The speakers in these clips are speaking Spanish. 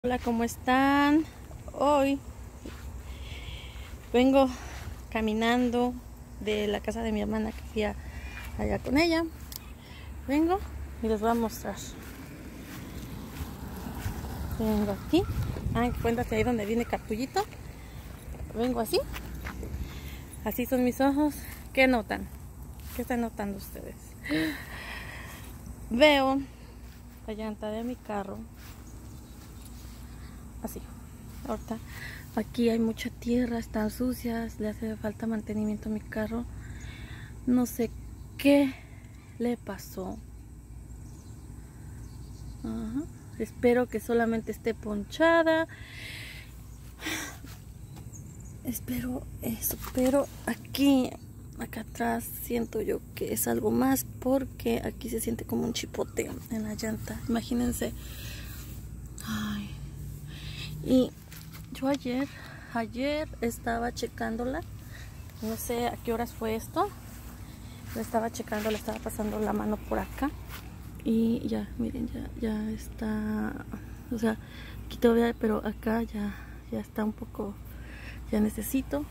Hola, ¿cómo están? Hoy vengo caminando de la casa de mi hermana que fui allá con ella. Vengo y les voy a mostrar. Vengo aquí. Cuéntate ahí donde viene Capullito. Vengo así. Así son mis ojos. ¿Qué notan? ¿Qué están notando ustedes? Veo la llanta de mi carro. Así. Ahorita aquí hay mucha tierra, están sucias, le hace falta mantenimiento a mi carro. No sé qué le pasó. Espero que solamente esté ponchada. Espero eso, pero acá atrás siento yo que es algo más, porque aquí se siente como un chipote en la llanta. Imagínense. Ay. Y yo ayer estaba checándola. No sé a qué horas fue esto. La estaba checando, le estaba pasando la mano por acá. Y ya, miren, ya está. O sea, aquí todavía, pero acá ya está un poco. Ya necesito.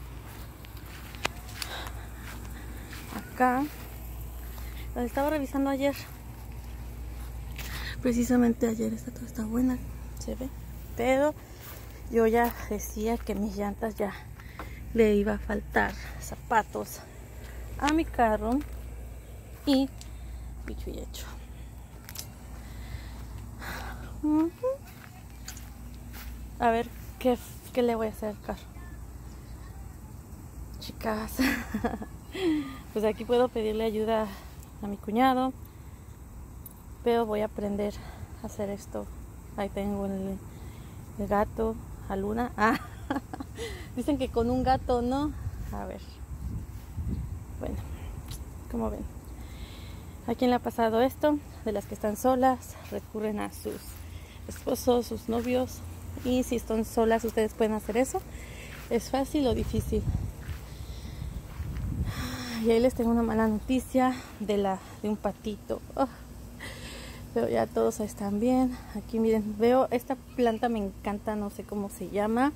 Acá. La estaba revisando ayer. Precisamente ayer. Esta todo está buena. Se ve. Pero yo ya decía que mis llantas ya le iba a faltar zapatos a mi carro. Y dicho y hecho. A ver qué le voy a hacer al carro, chicas. Pues aquí puedo pedirle ayuda a mi cuñado, pero voy a aprender a hacer esto. Ahí tengo el gato, a Luna. Dicen que con un gato no. A ver, bueno, como ven, ¿a quién le ha pasado esto? De las que están solas, recurren a sus esposos, sus novios. Y si están solas, ustedes pueden hacer eso. ¿Es fácil o difícil? Y ahí les tengo una mala noticia de un patito. Pero ya todos están bien. Aquí miren, veo esta planta, me encanta, no sé cómo se llama.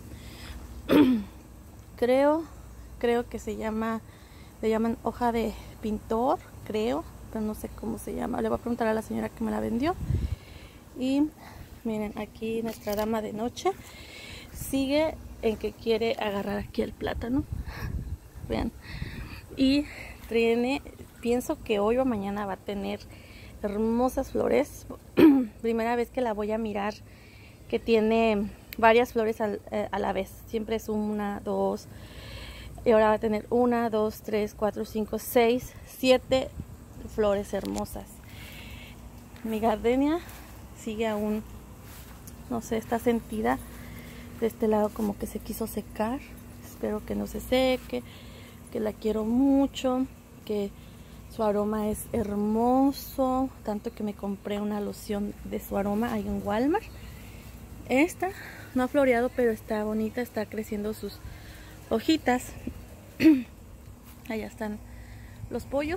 creo que le llaman hoja de pintor, creo, pero no sé cómo se llama. Le voy a preguntar a la señora que me la vendió. Y miren, aquí nuestra dama de noche sigue en que quiere agarrar aquí el plátano. Vean. Y pienso que hoy o mañana va a tener hermosas flores. Primera vez que la voy a mirar, que tiene varias flores a la vez. Siempre es una, dos. Y ahora va a tener 1, 2, 3, 4, 5, 6, 7 flores hermosas. Mi gardenia sigue aún, no sé, está sentida de este lado, como que se quiso secar. Espero que no se seque, que la quiero mucho, que su aroma es hermoso, tanto que me compré una loción de su aroma ahí en Walmart. Esta no ha floreado, pero está bonita, está creciendo sus hojitas. Allá están los pollos.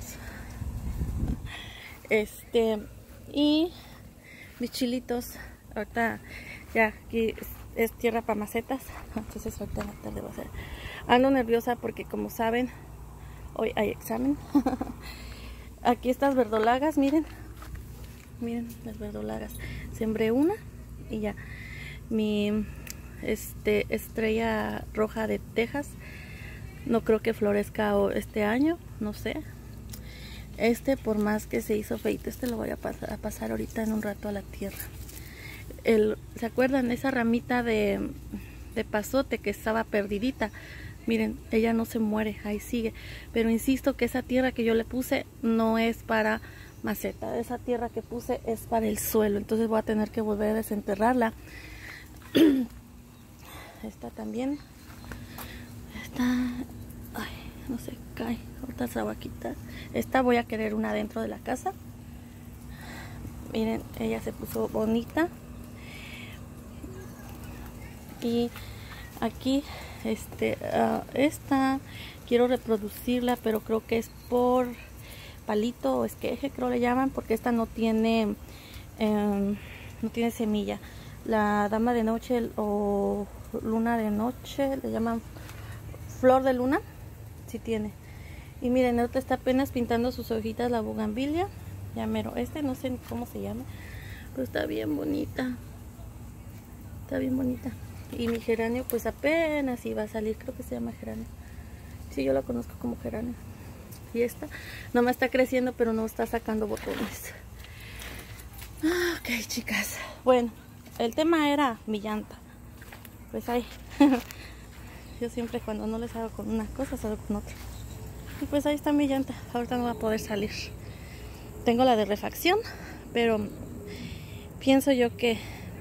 Y mis chilitos. Ahorita ya aquí es tierra para macetas. Entonces ahorita en la tarde va a ser. Ando nerviosa porque, como saben, hoy hay examen. Aquí estas verdolagas, miren las verdolagas. Sembré una y ya. Mi estrella roja de Texas, no creo que florezca este año, no sé. Por más que se hizo feito, lo voy a pasar ahorita en un rato a la tierra. ¿Se acuerdan esa ramita de pasote que estaba perdidita? Miren, ella no se muere, ahí sigue. Pero insisto que esa tierra que yo le puse no es para maceta. Esa tierra que puse es para el suelo. Entonces voy a tener que volver a desenterrarla. Esta también. Ay, no se cae. Ahorita se va a quitar. Esta voy a querer una dentro de la casa. Miren, ella se puso bonita. Y aquí esta quiero reproducirla, pero creo que es por palito o esqueje, creo le llaman, porque esta no tiene semilla. la dama de noche o luna de noche, le llaman flor de luna, sí tiene. Y miren, otra está apenas pintando sus hojitas la bugambilia, ya mero, no sé ni cómo se llama, pero está bien bonita, está bien bonita. Y mi geranio pues apenas iba a salir, creo que se llama geranio, sí, yo la conozco como geranio. Y esta nomás está creciendo, pero no está sacando botones. Ok, chicas, bueno, el tema era mi llanta. Pues ahí yo siempre cuando no les hago con una cosa, salgo con otra. Y pues ahí está mi llanta. Ahorita no va a poder salir. Tengo la de refacción, pero pienso que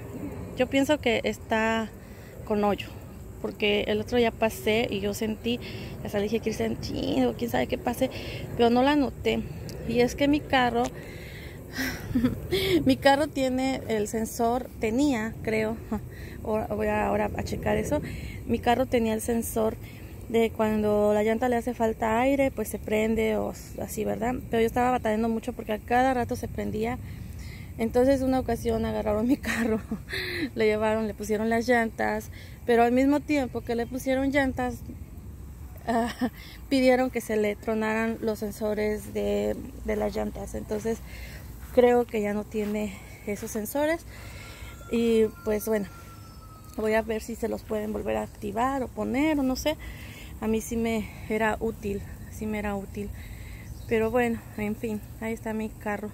está con hoyo, porque el otro ya pasé y yo sentí, hasta le dije Cristian, chino, quién sabe qué pase, pero no la noté. Y es que mi carro tiene el sensor, creo, voy ahora a checar eso. Mi carro tenía el sensor de cuando la llanta le hace falta aire, pues se prende o así, ¿verdad? Pero yo estaba batallando mucho porque a cada rato se prendía. Entonces una ocasión agarraron mi carro, le pusieron las llantas, pero al mismo tiempo que le pusieron llantas, pidieron que se le tronaran los sensores de las llantas. Entonces creo que ya no tiene esos sensores y pues bueno, voy a ver si se los pueden volver a activar o poner o no sé. A mí sí me era útil, pero bueno, en fin, ahí está mi carro.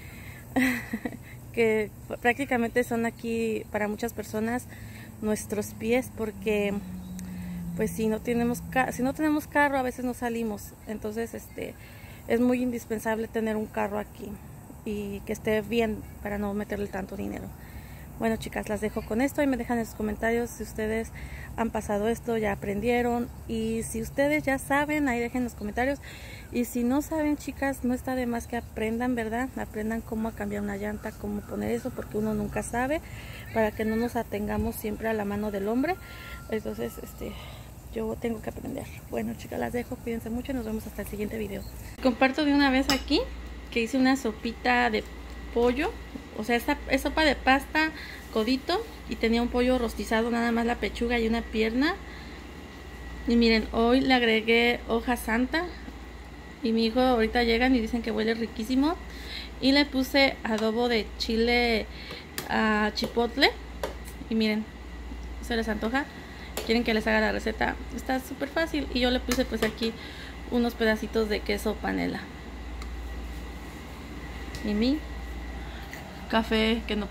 Que prácticamente son aquí para muchas personas nuestros pies, porque pues si no tenemos carro a veces no salimos. Entonces es muy indispensable tener un carro aquí y que esté bien para no meterle tanto dinero. Bueno, chicas, las dejo con esto y me dejan en sus comentarios si ustedes han pasado esto, ya aprendieron, y si ustedes ya saben, ahí dejen los comentarios. Y si no saben, chicas, no está de más que aprendan, ¿verdad? Aprendan cómo cambiar una llanta, cómo poner eso, porque uno nunca sabe, para que no nos atengamos siempre a la mano del hombre. Entonces, yo tengo que aprender. Bueno, chicas, las dejo, cuídense mucho y nos vemos hasta el siguiente video. Comparto de una vez aquí que hice una sopita de pollo, o sea, esta es sopa de pasta, codito, y tenía un pollo rostizado, nada más la pechuga y una pierna. Y miren, hoy le agregué hoja santa, y mi hijo ahorita llegan y dicen que huele riquísimo. Y le puse adobo de chile a chipotle, y miren, se les antoja, quieren que les haga la receta, está súper fácil. Y yo le puse pues aquí unos pedacitos de queso panela y mi café que no